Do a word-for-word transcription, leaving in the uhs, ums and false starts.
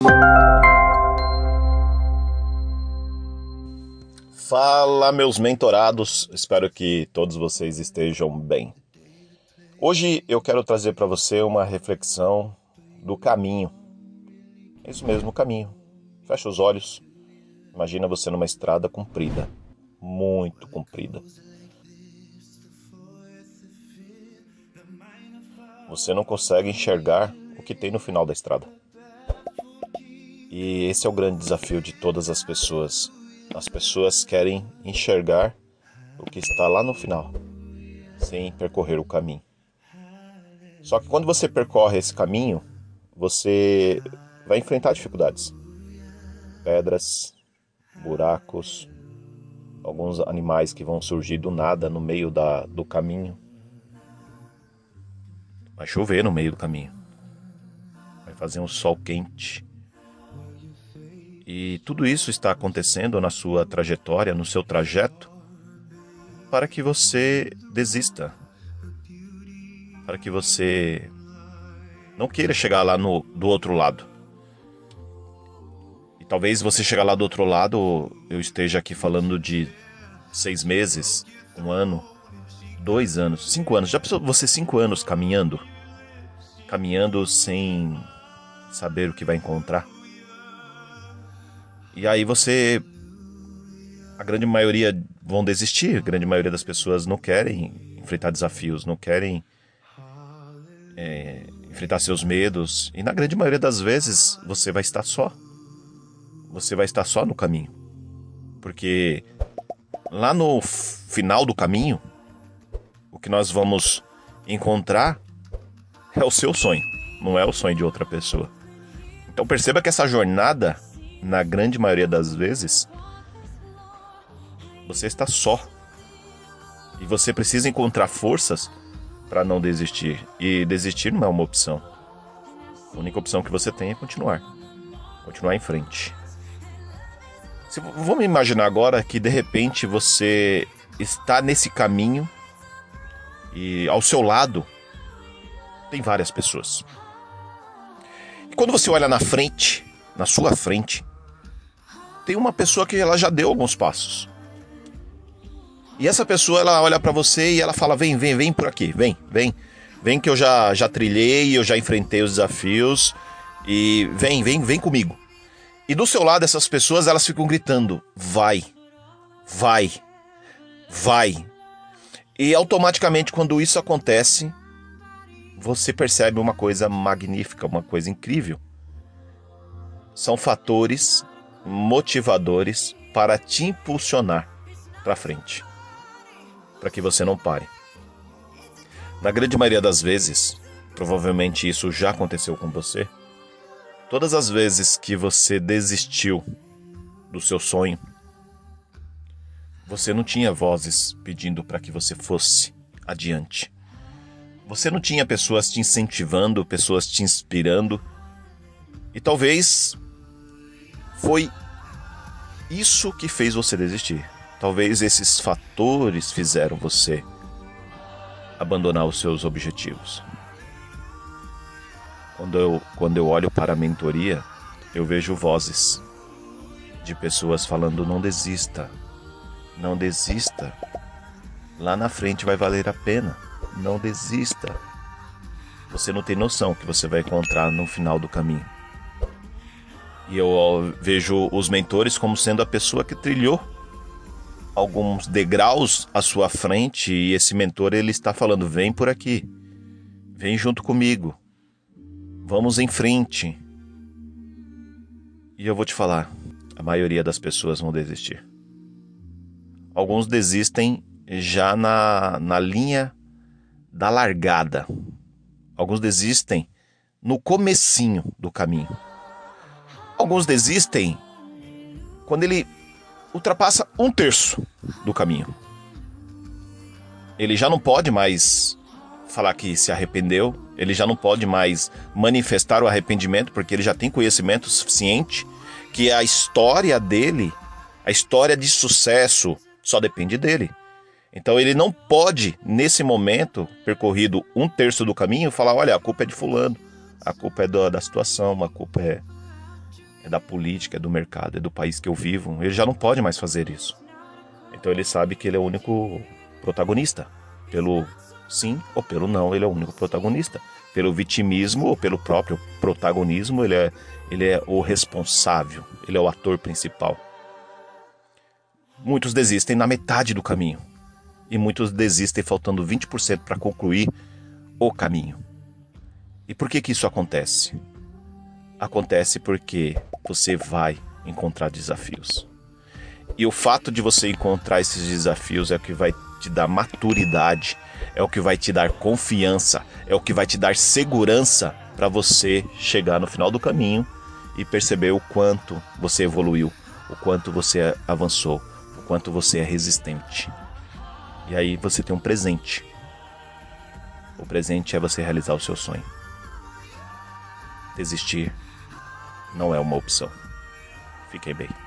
Fala, meus mentorados, espero que todos vocês estejam bem. Hoje eu quero trazer para você uma reflexão do caminho. É isso mesmo, o caminho. Fecha os olhos, imagina você numa estrada comprida, muito comprida. Você não consegue enxergar o que tem no final da estrada. E esse é o grande desafio de todas as pessoas. As pessoas querem enxergar o que está lá no final, sem percorrer o caminho. Só que quando você percorre esse caminho, você vai enfrentar dificuldades. Pedras, buracos, alguns animais que vão surgir do nada no meio da, do caminho. Vai chover no meio do caminho. Vai fazer um sol quente. E tudo isso está acontecendo na sua trajetória, no seu trajeto, para que você desista. Para que você não queira chegar lá no, do outro lado. E talvez você chegar lá do outro lado, eu esteja aqui falando de seis meses, um ano, dois anos, cinco anos. Já pensou você cinco anos caminhando? Caminhando sem saber o que vai encontrar? E aí você... A grande maioria vão desistir. A grande maioria das pessoas não querem enfrentar desafios, não querem é, enfrentar seus medos. E na grande maioria das vezes você vai estar só. Você vai estar só no caminho. Porque lá no final do caminho, o que nós vamos encontrar é o seu sonho, não é o sonho de outra pessoa. Então perceba que essa jornada, na grande maioria das vezes, você está só. E você precisa encontrar forças para não desistir. E desistir não é uma opção. A única opção que você tem é continuar. Continuar em frente. Se, vamos imaginar agora que de repente você está nesse caminho e ao seu lado tem várias pessoas. E quando você olha na frente, na sua frente, tem uma pessoa que ela já deu alguns passos. E essa pessoa, ela olha pra você e ela fala: vem, vem, vem por aqui, vem, vem. Vem que eu já, já trilhei, eu já enfrentei os desafios. E vem, vem, vem comigo. E do seu lado, essas pessoas, elas ficam gritando: vai, vai, vai. E automaticamente, quando isso acontece, você percebe uma coisa magnífica, uma coisa incrível. São fatores motivadores para te impulsionar para frente, para que você não pare. Na grande maioria das vezes, provavelmente isso já aconteceu com você, todas as vezes que você desistiu do seu sonho, você não tinha vozes pedindo para que você fosse adiante. Você não tinha pessoas te incentivando, pessoas te inspirando. E talvez foi isso que fez você desistir. Talvez esses fatores fizeram você abandonar os seus objetivos. Quando eu, quando eu olho para a mentoria, eu vejo vozes de pessoas falando: não desista, não desista. Lá na frente vai valer a pena. Não desista. Você não tem noção que você vai encontrar no final do caminho. E eu vejo os mentores como sendo a pessoa que trilhou alguns degraus à sua frente, e esse mentor, ele está falando: vem por aqui, vem junto comigo, vamos em frente. E eu vou te falar, a maioria das pessoas vão desistir. Alguns desistem já na, na linha da largada. Alguns desistem no comecinho do caminho. Alguns desistem quando ele ultrapassa um terço do caminho. Ele já não pode mais falar que se arrependeu, ele já não pode mais manifestar o arrependimento, porque ele já tem conhecimento suficiente que a história dele, a história de sucesso, só depende dele. Então ele não pode, nesse momento, percorrido um terço do caminho, falar: olha, a culpa é de fulano, a culpa é do, da situação, a culpa é, é da política, é do mercado, é do país que eu vivo. Ele já não pode mais fazer isso. Então ele sabe que ele é o único protagonista. Pelo sim ou pelo não, ele é o único protagonista. Pelo vitimismo ou pelo próprio protagonismo, ele é, ele é o responsável, ele é o ator principal. Muitos desistem na metade do caminho. E muitos desistem faltando vinte por cento para concluir o caminho. E por que que isso acontece? Acontece porque você vai encontrar desafios. E o fato de você encontrar esses desafios é o que vai te dar maturidade, é o que vai te dar confiança, é o que vai te dar segurança para você chegar no final do caminho e perceber o quanto você evoluiu, o quanto você avançou, o quanto você é resistente. E aí você tem um presente. O presente é você realizar o seu sonho. Desistir não é uma opção. Fiquem bem.